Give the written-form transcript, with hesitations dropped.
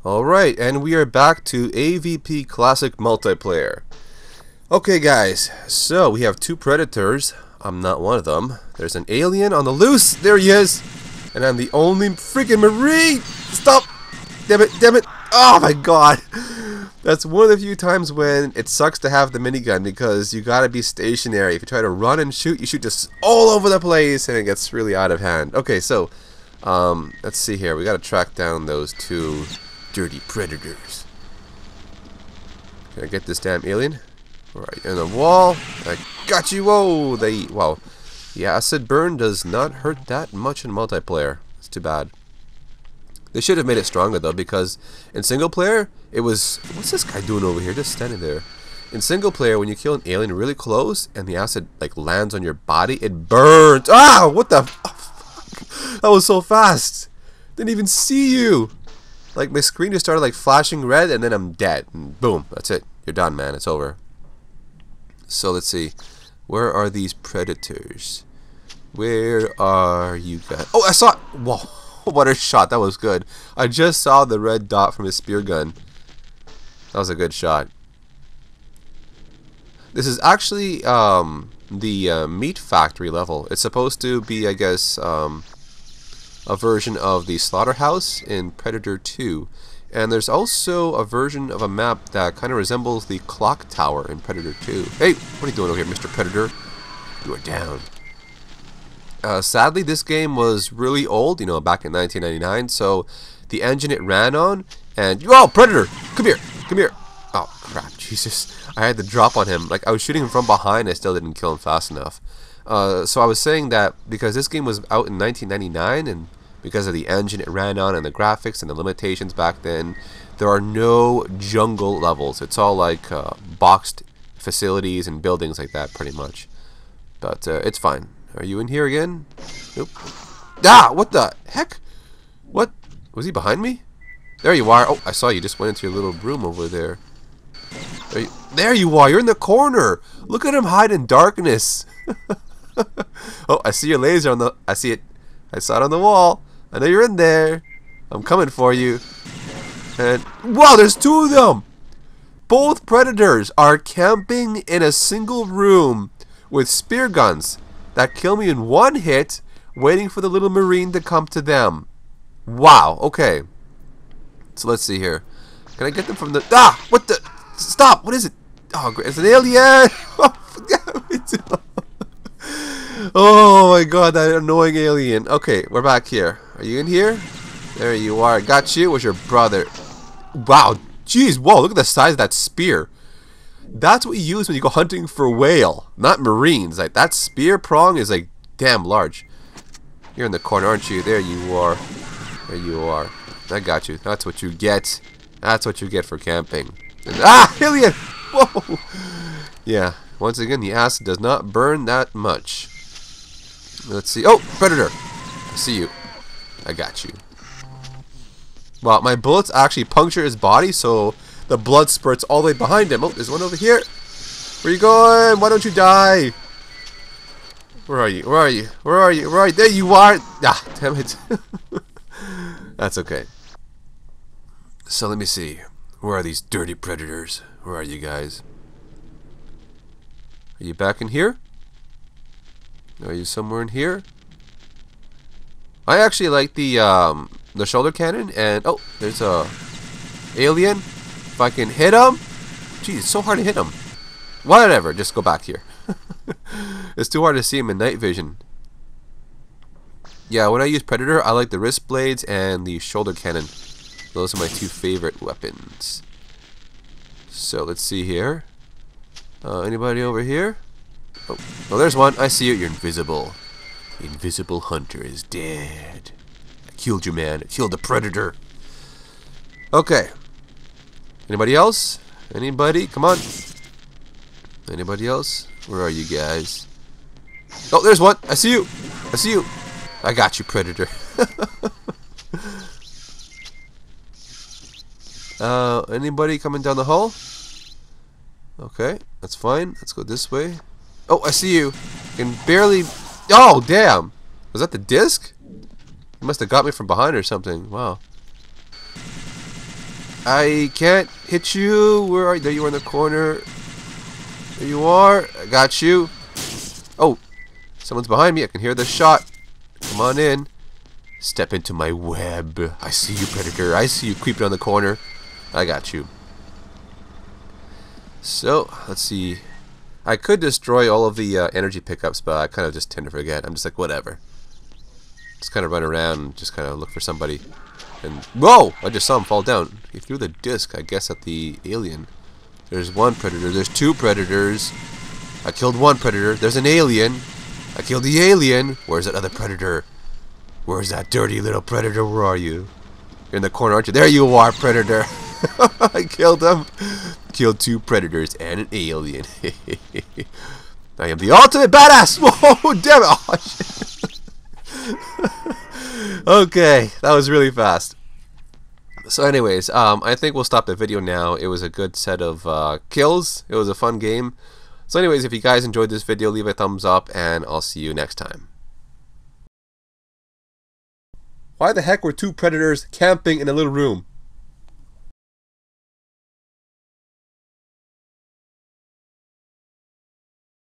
Alright, and we are back to AVP Classic Multiplayer. Okay guys, so we have two predators. I'm not one of them. There's an alien on the loose. There he is. And I'm the only freaking Marine. Stop. Damn it, damn it. Oh my god. That's one of the few times when it sucks to have the minigun because you gotta be stationary. If you try to run and shoot, you shoot just all over the place and it gets really out of hand. Okay, so let's see here. We gotta track down those two dirty predators. Can I get this damn alien? Right in the wall. I got you. Whoa, wow. The acid burn does not hurt that much in multiplayer. It's too bad. They should have made it stronger though, because in single player it was, what's this guy doing over here just standing there? In single player, when you kill an alien really close and the acid like lands on your body, it burns. Ah, what the fuck? That was so fast. Didn't even see you. Like my screen just started like flashing red and then I'm dead. And boom, that's it. You're done, man. It's over. So let's see. Where are these predators? Where are you guys? Oh, I saw it. Whoa, what a shot. That was good. I just saw the red dot from his spear gun. That was a good shot. This is actually the meat factory level. It's supposed to be, I guess, a version of the slaughterhouse in Predator 2. And there's also a version of a map that kind of resembles the clock tower in Predator 2. Hey, what are you doing over here, Mr. Predator? You are down. Sadly, this game was really old, you know, back in 1999, so the engine it ran on, and... Oh, Predator! Come here! Come here! Oh, crap, Jesus. I had to drop on him. Like, I was shooting him from behind, I still didn't kill him fast enough. So I was saying that because this game was out in 1999, and because of the engine it ran on and the graphics and the limitations back then, there are no jungle levels. It's all like boxed facilities and buildings like that, pretty much. But it's fine. Are you in here again? Nope. Ah! What the heck? What? Was he behind me? There you are. Oh, I saw you just went into your little room over there. There you are. You're in the corner. Look at him hide in darkness. Oh, I see your laser on the... I see it. I saw it on the wall. I know you're in there. I'm coming for you. And... Wow, there's two of them! Both predators are camping in a single room with spear guns that kill me in one hit, waiting for the little Marine to come to them. Wow, okay. So let's see here. Can I get them from the... Ah! What the... Stop! What is it? Oh, it's an alien! Oh my god, that annoying alien. Okay, we're back here. Are you in here? There you are. Got you. Was your brother? Wow. Jeez. Whoa, look at the size of that spear. That's what you use when you go hunting for whale, not marines. Like, that spear prong is like damn large. You're in the corner, aren't you? There you are. There you are. I got you. That's what you get. That's what you get for camping. And, ah! Alien! Whoa! Yeah. Once again, the acid does not burn that much. Let's see. Oh, Predator! I see you. I got you. Well, my bullets actually puncture his body, so the blood spurts all the way behind him. Oh, there's one over here. Where are you going? Why don't you die? Where are you? Where are you? Where are you? Where are you? There you are! Ah, damn it. That's okay. So let me see. Where are these dirty predators? Where are you guys? Are you back in here? Are you somewhere in here? I actually like the shoulder cannon, and oh, there's a alien. If I can hit him, geez, it's so hard to hit him. Whatever, just go back here. It's too hard to see him in night vision. Yeah, when I use Predator, I like the wrist blades and the shoulder cannon. Those are my two favorite weapons. So let's see here. Anybody over here? Oh, there's one. I see you. You're invisible. The invisible hunter is dead. I killed you, man. I killed the predator. Okay. Anybody else? Anybody? Come on. Anybody else? Where are you guys? Oh, there's one. I see you. I see you. I got you, predator. Anybody coming down the hall? Okay, that's fine. Let's go this way. Oh, I see you. You can barely... Oh, damn. Was that the disc? You must have got me from behind or something. Wow. I can't hit you. Where are you? There you are in the corner. There you are. I got you. Oh, someone's behind me. I can hear the shot. Come on in. Step into my web. I see you, Predator. I see you creeping on the corner. I got you. So, let's see. I could destroy all of the energy pickups, but I kind of just tend to forget. I'm just like, whatever. Just kind of run around and just kind of look for somebody. And whoa! I just saw him fall down. He threw the disc, I guess, at the alien. There's one predator. There's two predators. I killed one predator. There's an alien. I killed the alien. Where's that other predator? Where's that dirty little predator? Where are you? You're in the corner, aren't you? There you are, predator. I killed him. Killed two predators and an alien. I am the ultimate badass. Whoa, damn it. Oh, shit. Okay, that was really fast. So anyways, I think we'll stop the video now. It was a good set of kills. It was a fun game. So anyways, if you guys enjoyed this video, leave a thumbs up, and I'll see you next time. Why the heck were two predators camping in a little room?